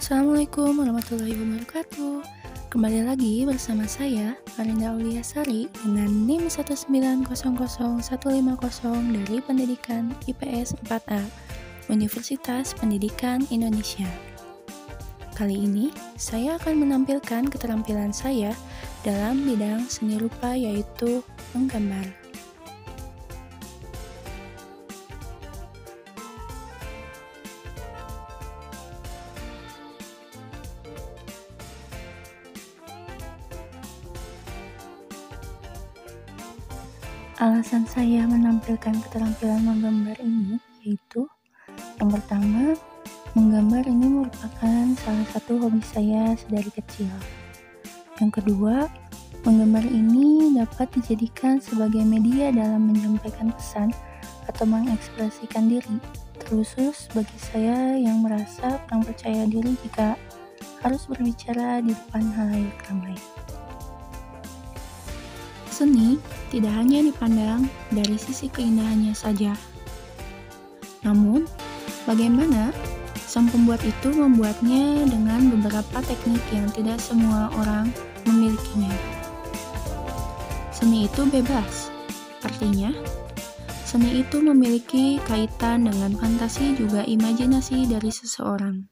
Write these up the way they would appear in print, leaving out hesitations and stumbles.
Assalamualaikum warahmatullahi wabarakatuh. Kembali lagi bersama saya, Arinda Auliasari dengan NIM 1900150 dari Pendidikan IPS 4A, Universitas Pendidikan Indonesia. Kali ini, saya akan menampilkan keterampilan saya dalam bidang seni rupa yaitu menggambar. Alasan saya menampilkan keterampilan menggambar ini yaitu yang pertama, menggambar ini merupakan salah satu hobi saya sedari kecil. Yang kedua, menggambar ini dapat dijadikan sebagai media dalam menyampaikan pesan atau mengekspresikan diri, terkhusus bagi saya yang merasa kurang percaya diri jika harus berbicara di depan halayak ramai. Seni tidak hanya dipandang dari sisi keindahannya saja. Namun, bagaimana sang pembuat itu membuatnya dengan beberapa teknik yang tidak semua orang memilikinya. Seni itu bebas, artinya seni itu memiliki kaitan dengan fantasi juga imajinasi dari seseorang.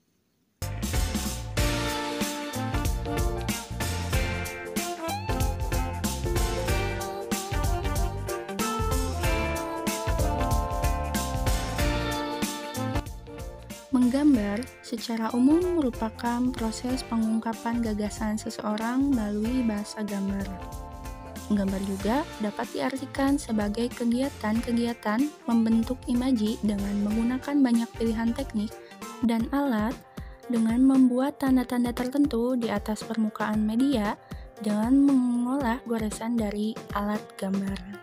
Menggambar secara umum merupakan proses pengungkapan gagasan seseorang melalui bahasa gambar. Menggambar juga dapat diartikan sebagai kegiatan-kegiatan membentuk imaji dengan menggunakan banyak pilihan teknik dan alat dengan membuat tanda-tanda tertentu di atas permukaan media dengan mengolah goresan dari alat gambar.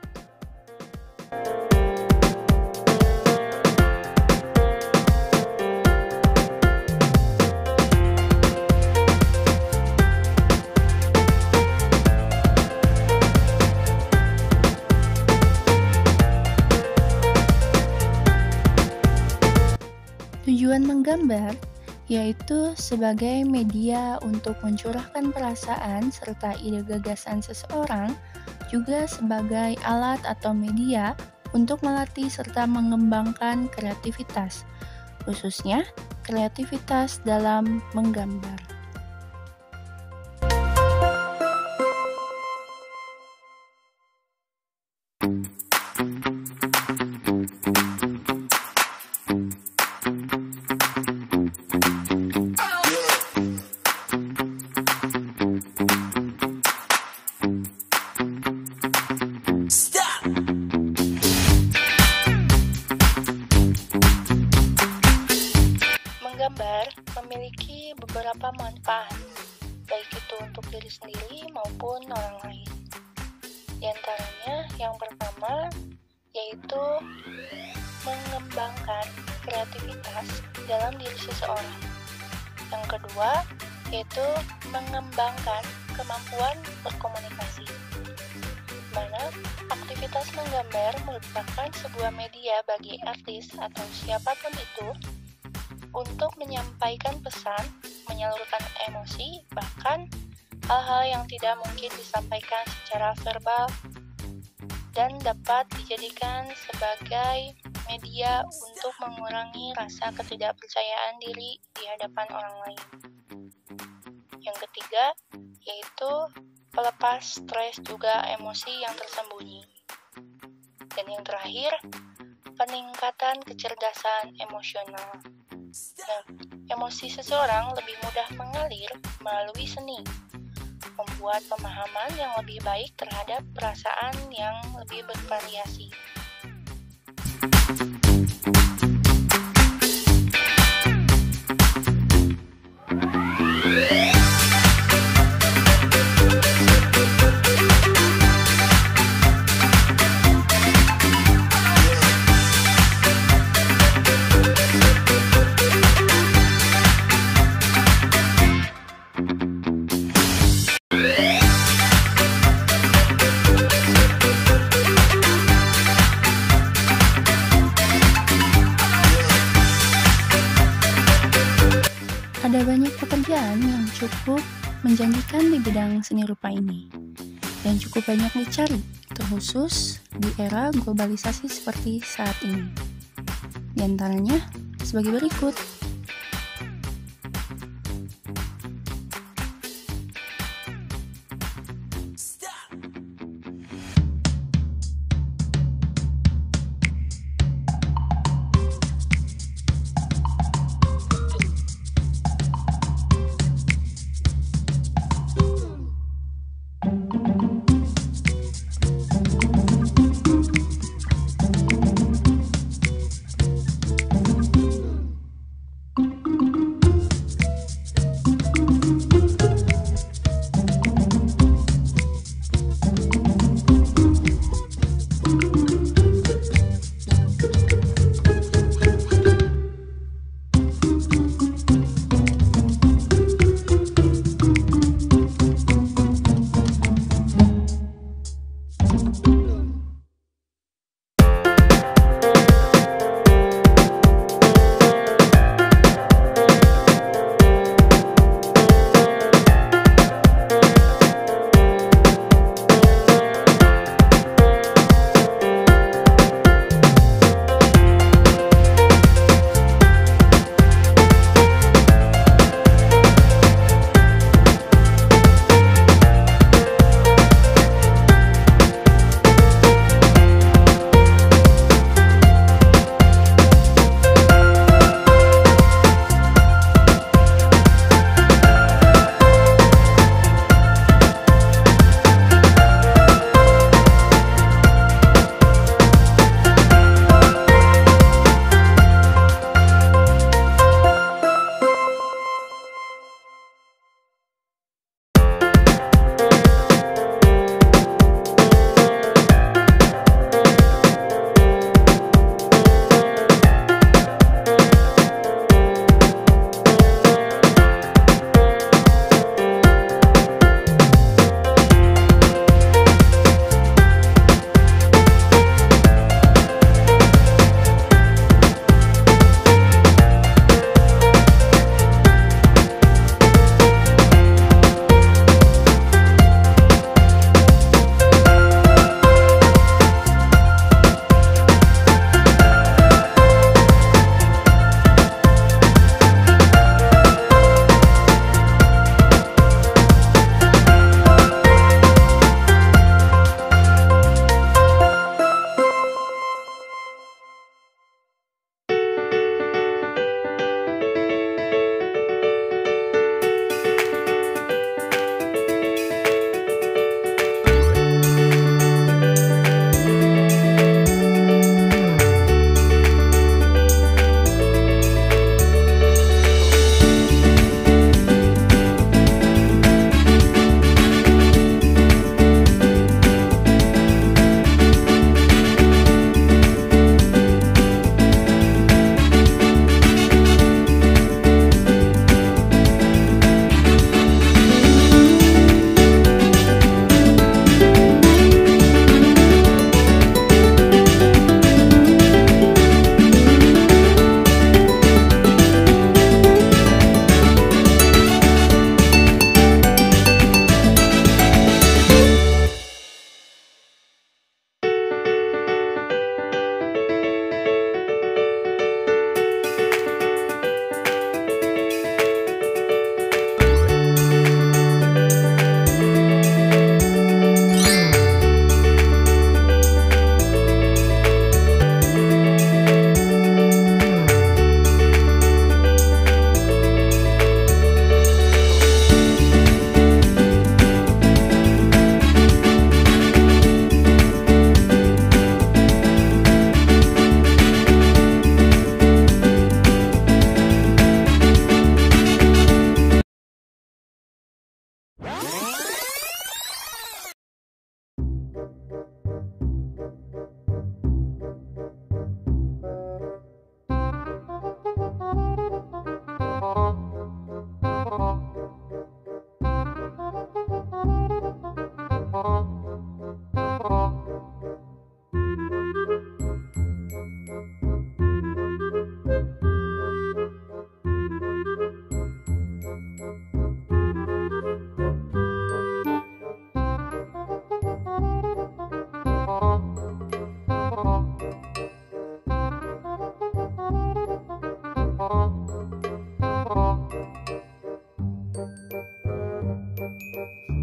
Tujuan menggambar yaitu sebagai media untuk mencurahkan perasaan serta ide gagasan seseorang, juga sebagai alat atau media untuk melatih serta mengembangkan kreativitas, khususnya kreativitas dalam menggambar. Menggambar memiliki beberapa manfaat, baik itu untuk diri sendiri maupun orang lain. Di antaranya, yang pertama yaitu mengembangkan kreativitas dalam diri seseorang. Yang kedua yaitu mengembangkan kemampuan berkomunikasi, mana aktivitas menggambar merupakan sebuah media bagi artis atau siapapun itu untuk menyampaikan pesan, menyalurkan emosi, bahkan hal-hal yang tidak mungkin disampaikan secara verbal dan dapat dijadikan sebagai media untuk mengurangi rasa ketidakpercayaan diri di hadapan orang lain. Yang ketiga, yaitu pelepas stres juga emosi yang tersembunyi. Dan yang terakhir, peningkatan kecerdasan emosional. Nah, emosi seseorang lebih mudah mengalir melalui seni, membuat pemahaman yang lebih baik terhadap perasaan yang lebih bervariasi. Ada banyak pekerjaan yang cukup menjanjikan di bidang seni rupa ini, dan cukup banyak dicari, terkhusus di era globalisasi seperti saat ini. Di antaranya sebagai berikut.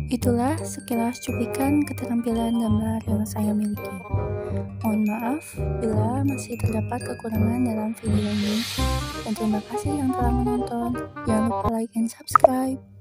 Itulah sekilas cuplikan keterampilan gambar yang saya miliki. Mohon maaf bila masih terdapat kekurangan dalam video ini. Dan terima kasih yang telah menonton. Jangan lupa like and subscribe.